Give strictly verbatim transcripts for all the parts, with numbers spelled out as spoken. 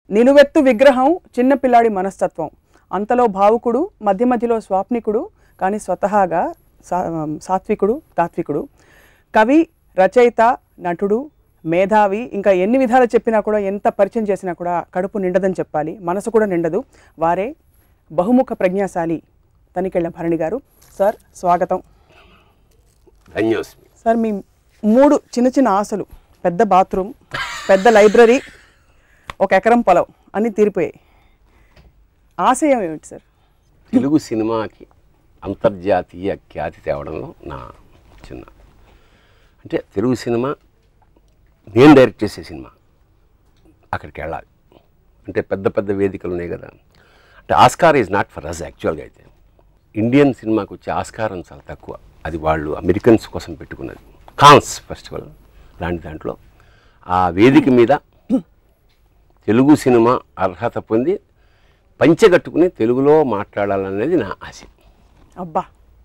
నిలువెత్తు విగ్రహం చిన్న పిల్లాడి మనస్తత్వం, అంతలో భావుకుడు, మధ్య మధ్యలో స్వాప్నికుడు, కానీ స్వతహాగా సా సాత్వికుడు తాత్వికుడు, కవి, రచయిత, నటుడు, మేధావి, ఇంకా ఎన్ని విధాలు చెప్పినా కూడా, ఎంత పరిచయం చేసినా కూడా కడుపు నిండదని చెప్పాలి, మనసు కూడా నిండదు. వారే బహుముఖ ప్రజ్ఞాశాలి తనికెళ్ళ భరణి గారు. సార్ స్వాగతం. సార్ మీ మూడు చిన్న చిన్న ఆశలు, పెద్ద బాత్రూమ్, పెద్ద లైబ్రరీ, ఒక ఎకరం పొలం అన్నీ తీరిపోయాయి. ఆశయం ఏమిటి సార్? తెలుగు సినిమాకి అంతర్జాతీయ ఖ్యాతి తేవడంలో నా చిన్న, అంటే తెలుగు సినిమా నేను డైరెక్ట్ చేసే సినిమా అక్కడికి వెళ్ళాలి అంటే పెద్ద పెద్ద వేదికలు ఉన్నాయి కదా. అంటే Oscar is not for us. యాక్చువల్గా అయితే ఇండియన్ సినిమాకి వచ్చే ఆస్కారం చాలా తక్కువ. అది వాళ్ళు అమెరికన్స్ కోసం పెట్టుకున్నది. కాన్స్ ఫెస్టివల్ లాంటి దాంట్లో ఆ వేదిక మీద తెలుగు సినిమా అర్హత పొంది పంచెగట్టుకుని తెలుగులో మాట్లాడాలనేది నా ఆశ. అబ్బా,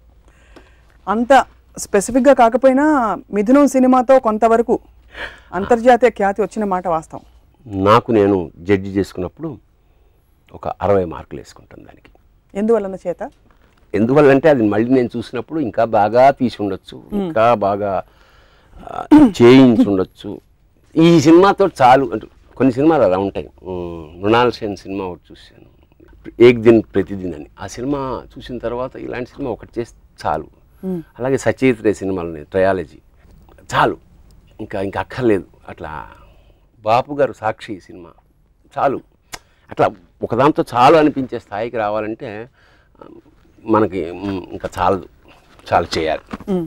అంత స్పెసిఫిక్గా కాకపోయినా మిథునం సినిమాతో కొంతవరకు అంతర్జాతీయ ఖ్యాతి వచ్చిన మాట వాస్తవం. నాకు నేను జడ్జి చేసుకున్నప్పుడు ఒక అరవై మార్కులు వేసుకుంటాను దానికి. ఎందువలన చేత? ఎందువల్లంటే అది మళ్ళీ నేను చూసినప్పుడు ఇంకా బాగా తీసి ఉండొచ్చు, ఇంకా బాగా చేయించి ఉండొచ్చు. ఈ సినిమాతో చాలు అంటే కొన్ని సినిమాలు అలా ఉంటాయి. మృణాల్ సేన్ సినిమా ఒకటి చూశాను, ఏక్ దిన్ ప్రతిదిన్ అని. ఆ సినిమా చూసిన తర్వాత ఇలాంటి సినిమా ఒకటి చేస్తే చాలు. అలాగే సచయిత్ రే సినిమాలు ఉన్నాయి, ట్రయాలజీ, చాలు, ఇంకా ఇంకా అక్కర్లేదు. అట్లా బాపు గారు సాక్షి సినిమా చాలు. అట్లా ఒకదాంతో చాలు అనిపించే స్థాయికి రావాలంటే మనకి ఇంకా చాలదు, చాలు చేయాలి,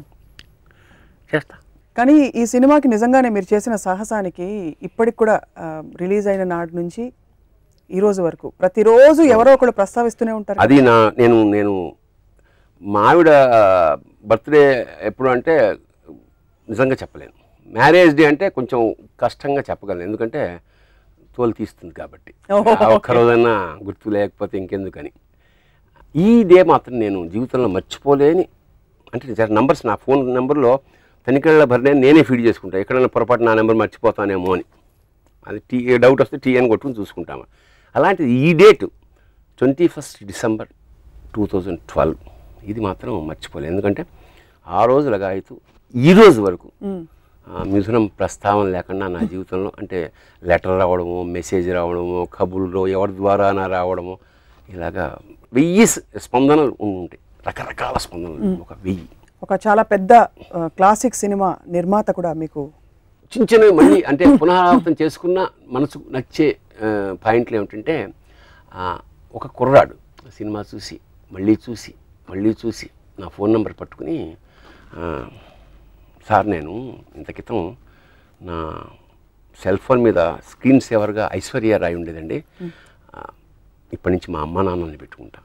చేస్తా. కానీ ఈ సినిమాకి నిజంగానే మీరు చేసిన సాహసానికి ఇప్పటికి కూడా రిలీజ్ అయిన నాటి నుంచి ఈ రోజు వరకు ప్రతిరోజు ఎవరో ఒకరు ప్రస్తావిస్తూనే ఉంటారు. అది నా నేను నేను మా ఆవిడ బర్త్డే ఎప్పుడు అంటే నిజంగా చెప్పలేను. మ్యారేజ్ డే అంటే కొంచెం కష్టంగా చెప్పగలను, ఎందుకంటే తోలు తీస్తుంది కాబట్టి. ఒక్కరోజన్నా గుర్తు లేకపోతే ఇంకెందుకని. ఈ డే మాత్రం నేను జీవితంలో మర్చిపోలేని, అంటే నంబర్స్ నా ఫోన్ నెంబర్లో తనికెళ్ళ భరణి నేనే ఫీడ్ చేసుకుంటాను. ఎక్కడైనా పొరపాటు నా నెంబర్ మర్చిపోతానేమో అని, అది టీ డౌట్ వస్తే టీ అని కొట్టుకుని చూసుకుంటాము. అలాంటిది ఈ date twenty first December two thousand twelve ఇది మాత్రం మర్చిపోలేదు. ఎందుకంటే ఆ రోజు లగాయతు ఈ రోజు వరకు మిథునం ప్రస్తావన లేకుండా నా జీవితంలో, అంటే లెటర్ రావడము, మెసేజ్ రావడము, కబుర్లో ఎవరి ద్వారా రావడము, ఇలాగా వెయ్యి స్పందనలు ఉంటాయి, రకరకాల స్పందనలు, ఒక వెయ్యి. ఒక చాలా పెద్ద క్లాసిక్ సినిమా నిర్మాత కూడా మీకు చిన్న చిన్నవి మళ్ళీ అంటే పునరావృతం చేసుకున్న మనసుకు నచ్చే పాయింట్లు ఏమిటంటే, ఒక కుర్రాడు సినిమా చూసి మళ్ళీ చూసి మళ్ళీ చూసి నా ఫోన్ నెంబర్ పట్టుకుని, సార్ నేను ఇంత క్రితం నా సెల్ ఫోన్ మీద స్క్రీన్ సేవర్గా ఐశ్వర్య రాయి ఉండేదండి, ఇప్పటి నుంచి మా అమ్మ నాన్నల్ని పెట్టుకుంటాను.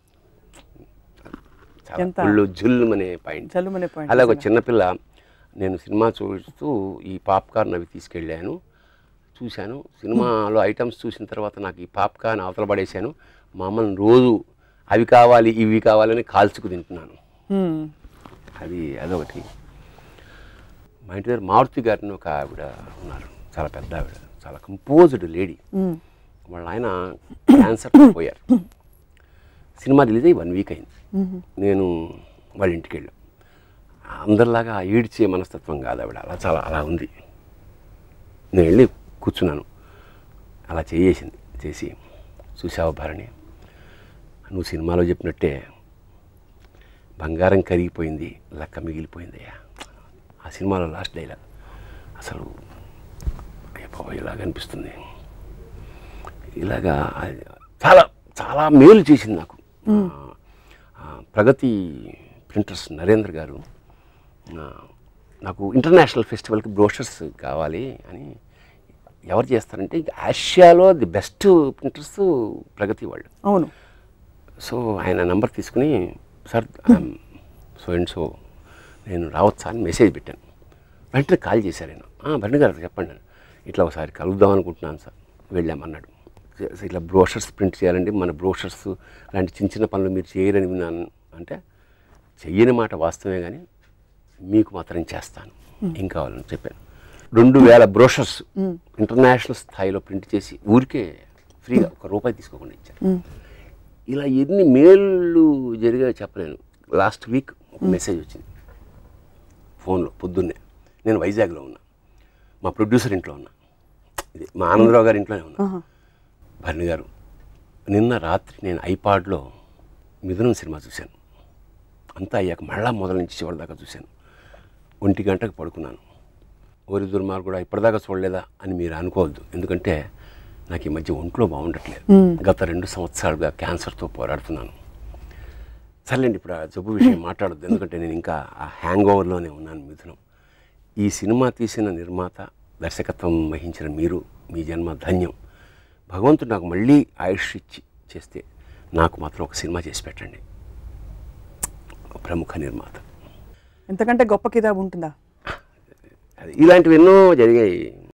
ఒళ్ళు జుల్లుమనే పాయింట్. అలాగే ఒక చిన్నపిల్ల, నేను సినిమా చూస్తూ ఈ పాప్కార్న్ అవి తీసుకెళ్ళాను, చూశాను, సినిమాలో ఐటమ్స్ చూసిన తర్వాత నాకు ఈ పాప్కార్న్ అవతల పడేశాను, మా అమ్మని రోజు అవి కావాలి ఇవి కావాలని కాల్చుకు తింటున్నాను. అది అదొకటి. మా ఇంటి దగ్గర మారుతి గారిని ఒక ఆవిడ ఉన్నారు, చాలా పెద్ద ఆవిడ, చాలా కంపోజ్డ్ లేడీ. వాళ్ళ ఆయన క్యాన్సర్ పోయారు. సినిమా రిలీజ్ అయ్యి వన్ వీక్ అయింది. నేను వాళ్ళ ఇంటికి వెళ్ళాను. అందరిలాగా ఈడ్చే మనస్తత్వం కాదు ఆవిడ, అలా చాలా అలా ఉంది. నేను వెళ్ళి కూర్చున్నాను, అలా చేసేసింది. చేసి, చూసావా భరణి, నువ్వు సినిమాలో చెప్పినట్టే బంగారం కరిగిపోయింది, లెక్క మిగిలిపోయిందయ్యా. ఆ సినిమాలో లాస్ట్ డైలాగ్ అసలు బాబా ఇలాగ అనిపిస్తుంది. ఇలాగా చాలా చాలా మేలు చేసింది నాకు. ప్రగతి ప్రింటర్స్ నరేంద్ర గారు నాకు ఇంటర్నేషనల్ ఫెస్టివల్కి బ్రోషర్స్ కావాలి అని, ఎవరు చేస్తారంటే ఆసియాలో ది బెస్ట్ ప్రింటర్స్ ప్రగతి వాళ్ళు. అవును. సో ఆయన నెంబర్ తీసుకుని, సార్ సో అండ్ సో నేను రావచ్చా అని మెసేజ్ పెట్టాను. వెంటనే కాల్ చేశారు ఆయన, భరణి గారు చెప్పండి, ఇట్లా ఒకసారి కలుద్దాం అనుకుంటున్నాను సార్. వెళ్ళామన్నాడు. ఇట్లా బ్రోషర్స్ ప్రింట్ చేయాలండి, మన బ్రోషర్స్ లాంటి చిన్న చిన్న పనులు మీరు చేయరని విన్నాను. అంటే చెయ్యని మాట వాస్తవమే, కానీ మీకు మాత్రం చేస్తాను, ఏం కావాలని చెప్పాను. రెండు వేల బ్రోషర్స్ ఇంటర్నేషనల్ స్థాయిలో ప్రింట్ చేసి ఊరికే ఫ్రీగా ఒక రూపాయి తీసుకోకుండా ఇచ్చారు. ఇలా ఎన్ని మేళ్ళు జరిగాయో చెప్పలేను. లాస్ట్ వీక్ ఒక మెసేజ్ వచ్చింది ఫోన్లో పొద్దున్నే. నేను వైజాగ్లో ఉన్నా, మా ప్రొడ్యూసర్ ఇంట్లో ఉన్నా, ఇది మా ఆనందరావు గారి ఇంట్లోనే ఉన్నా. భరణి గారు, నిన్న రాత్రి నేను ఐపాడ్లో మిథునం సినిమా చూశాను. అంతా అయ్యాక మళ్ళా మొదల నుంచి చివరి దాకా చూశాను. ఒంటి గంటకు పడుకున్నాను. ఓరి దుర్మార్గుడా ఇప్పటిదాకా చూడలేదా అని మీరు అనుకోవద్దు. ఎందుకంటే నాకు ఈ మధ్య ఒంట్లో బాగుండట్లేదు. గత రెండు సంవత్సరాలుగా క్యాన్సర్తో పోరాడుతున్నాను. సర్లేండి, ఇప్పుడు ఆ జబ్బు విషయం మాట్లాడొద్దు, ఎందుకంటే నేను ఇంకా ఆ హ్యాంగ్ ఓవర్లోనే ఉన్నాను. మిథునం, ఈ సినిమా తీసిన నిర్మాత, దర్శకత్వం వహించిన మీరు, మీ జన్మ ధన్యం. భగవంతుడు నాకు మళ్ళీ ఆయుష్ ఇచ్చి చేస్తే నాకు మాత్రం ఒక సినిమా చేసి పెట్టండి. ప్రముఖ నిర్మాత. ఎంతకంటే గొప్ప కితాబు ఉంటుందా? ఇలాంటివి ఎన్నో జరిగాయి.